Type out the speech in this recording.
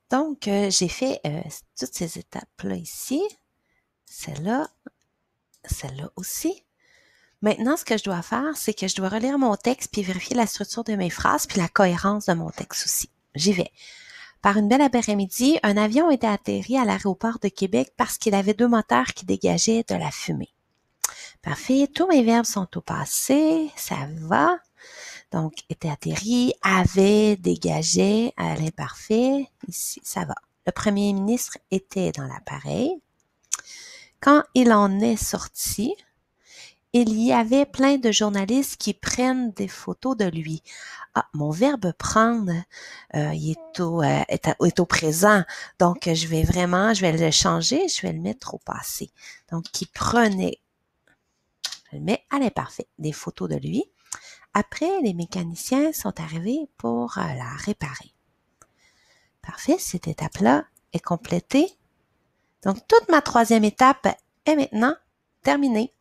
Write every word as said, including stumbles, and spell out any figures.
Donc, euh, j'ai fait euh, toutes ces étapes-là ici. Celle-là, celle-là aussi. Maintenant, ce que je dois faire, c'est que je dois relire mon texte puis vérifier la structure de mes phrases puis la cohérence de mon texte aussi. J'y vais. Par une belle après-midi, un avion était atterri à l'aéroport de Québec parce qu'il avait deux moteurs qui dégageaient de la fumée. Parfait. Tous mes verbes sont au passé. Ça va. Donc, était atterri, avait, dégageait à l'imparfait. Ici, ça va. Le premier ministre était dans l'appareil. Quand il en est sorti, il y avait plein de journalistes qui prennent des photos de lui. Ah, mon verbe prendre, euh, il est au, euh, est, à, est au présent. Donc, je vais vraiment, je vais le changer, je vais le mettre au passé. Donc, qui prenait, je le mets à l'imparfait, des photos de lui. Après, les mécaniciens sont arrivés pour euh, la réparer. Parfait, cette étape-là est complétée. Donc, toute ma troisième étape est maintenant terminée.